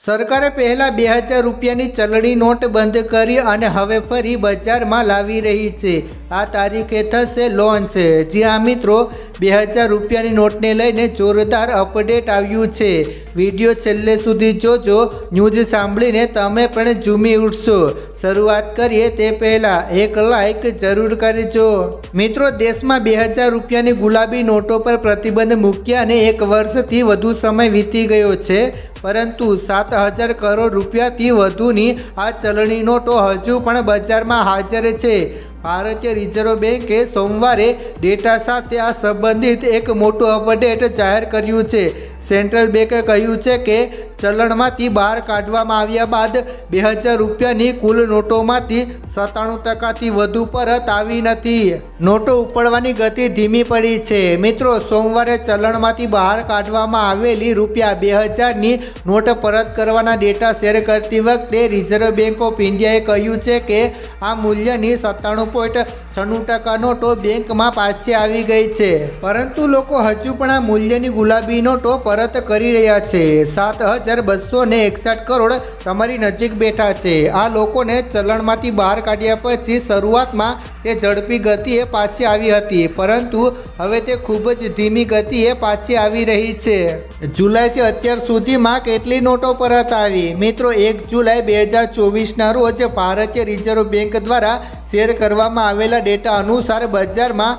સરકારે પહેલા 2000 રૂપિયાની ચલણી નોટ બંધ કરી અને હવે ફરી બજારમાં લાવી રહી છે। આ તારીખે થશે લોન્ચ। જ્યાં મિત્રો 2000 રૂપિયાની નોટને લઈને જોરદાર અપડેટ આવ્યું છે। વિડીયો છેલ્લે સુધી જોજો। ન્યૂઝ સાંભળીને તમે પણ ઝૂમી ઉઠશો। શરૂઆત કરીએ તે પહેલાં એક લાઇક જરૂર કરજો। મિત્રો, દેશમાં 2000 રૂપિયાની ગુલાબી નોટો પર પ્રતિબંધ મૂક્યાને 1 વર્ષથી વધુ સમય વીતી ગયો છે, પરંતુ 7000 કરોડ રૂપિયાથી વધુની આ ચલણી નોટો હજુ પણ બજારમાં હાજર છે। ભારતીય રિઝર્વ બેન્કે સોમવારે ડેટા સાથે આ સંબંધિત એક મોટું અપડેટ જાહેર કર્યું છે। સેન્ટ્રલ બેન્કે કહ્યું છે કે ચલણમાંથી બહાર કાઢવામાં આવ્યા બાદ 2000 રૂપિયાની કુલ નોટોમાંથી 97% વધુ પરત આવી નથી। નોટો ઉપડવાની ગતિ ધીમી પડી છે। મિત્રો, સોમવારે ચલણમાંથી બહાર કાઢવામાં આવેલી રૂપિયા 2000ની નોટ પરત કરવાના ડેટા શેર કરતી વખતે રિઝર્વ બેન્ક ઓફ ઇન્ડિયાએ કહ્યું છે કે આ મૂલ્યની 97.96% નોટો બેંકમાં પાછી આવી ગઈ છે, પરંતુ લોકો હજુ પણ આ મૂલ્યની ગુલાબી નોટો પરત કરી રહ્યા છે। 7261 કરોડ તમારી નજીક બેઠા છે। આ લોકોને ચલણમાંથી બહાર કાઢ્યા પછી શરૂઆતમાં તે ઝડપી ગતિએ પાછી આવી હતી, પરંતુ હવે તે ખૂબ જ ધીમી ગતિએ પાછી આવી રહી છે। જુલાઈથી અત્યાર સુધીમાં કેટલી નોટો પરત આવી? મિત્રો, 1 જુલાઈ 2024ના રોજ ભારતીય રિઝર્વ બેન્ક દ્વારા શેર કરવામાં આવેલા ડેટા અનુસાર બજારમાં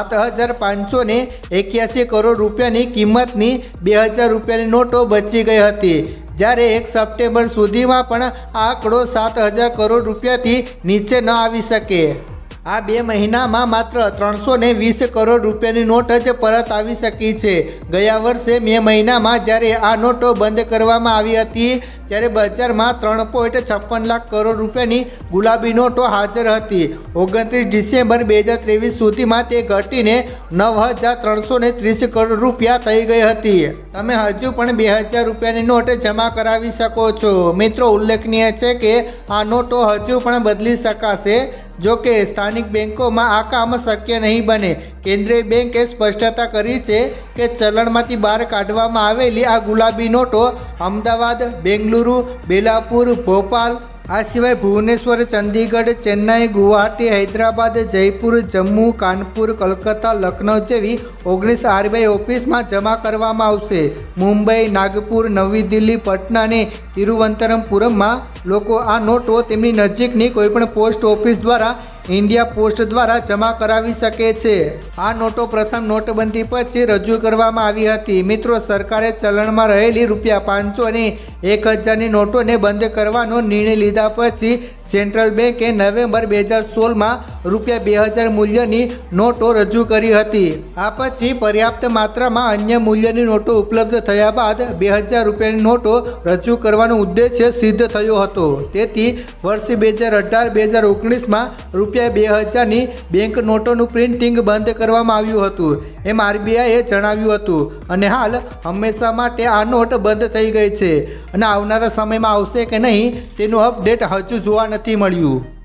7581 કરોડ રૂપિયાની કિંમતની 2000 રૂપિયાની નોટો બચી ગઈ હતી, જ્યારે 1 સપ્ટેમ્બર સુધીમાં પણ આ આંકડો 7000 કરોડ રૂપિયાથી નીચે ન આવી શકે। આ 2 મહિનામાં માત્ર 320 કરોડ રૂપિયાની નોટ જ પરત આવી શકી છે। ગયા વર્ષે મે મહિનામાં જ્યારે આ નોટો બંધ કરવામાં આવી હતી ત્યારે બજારમાં 3.56 લાખ કરોડ રૂપિયાની ગુલાબી નોટો હાજર હતી। 29 ડિસેમ્બર 2023 સુધીમાં તે ઘટીને 9330 કરોડ રૂપિયા થઈ ગઈ હતી। તમે હજુ પણ 2000 રૂપિયાની નોટ જમા કરાવી શકો છો। મિત્રો, ઉલ્લેખનીય છે કે આ નોટો હજુ પણ બદલી શકાશે, જો કે સ્થાનિક બેન્કોમાં આ કામ શક્ય નહીં બને। કેન્દ્રીય બેન્કે સ્પષ્ટતા કરી છે કે ચલણમાંથી બહાર કાઢવામાં આવેલી આ ગુલાબી નોટો અમદાવાદ, બેંગલુરુ, બેલાપુર, ભોપાલ, આ સિવાય ભુવનેશ્વર, ચંદીગઢ, ચેન્નાઈ, ગુવાહાટી, હૈદરાબાદ, જયપુર, જમ્મુ, કાનપુર, કલકત્તા, લખનઉ જેવી 19 આરબીઆઈ ઓફિસમાં જમા કરવામાં આવશે। મુંબઈ, નાગપુર, નવી દિલ્હી, પટના અને તિરુવનંતપુરમમાં લોકો આ નોટો તેમની નજીકની કોઈપણ પોસ્ટ ઓફિસ દ્વારા ઇન્ડિયા પોસ્ટ દ્વારા જમા કરાવી શકે છે। આ નોટો પ્રથમ નોટબંધી પછી રજૂ કરવામાં આવી હતી। મિત્રો, સરકારે ચલણમાં રહેલી રૂપિયા 500 અને 1000ની નોટોને બંધ કરવાનો નિર્ણય લીધા પછી સેન્ટ્રલ બેન્કે નવેમ્બર 2016માં રૂપિયા 2000 મૂલ્યની નોટો રજૂ કરી હતી। આ પછી પર્યાપ્ત માત્રામાં અન્ય મૂલ્યની નોટો ઉપલબ્ધ થયા બાદ 2000 રૂપિયાની નોટો રજૂ કરવાનો ઉદ્દેશ્ય સિદ્ધ થયો હતો। તેથી વર્ષ 2018-2019માં રૂપિયા 2000ની બેંક નોટોનું પ્રિન્ટિંગ બંધ કરવામાં આવ્યું હતું, એમ આરબીઆઈએ જણાવ્યું હતું, અને હાલ હંમેશા માટે આ નોટ બંધ થઈ ગઈ છે, અને આવનારા સમયમાં આવશે કે નહીં તેનું અપડેટ હજુ જોવા નથી મળ્યું।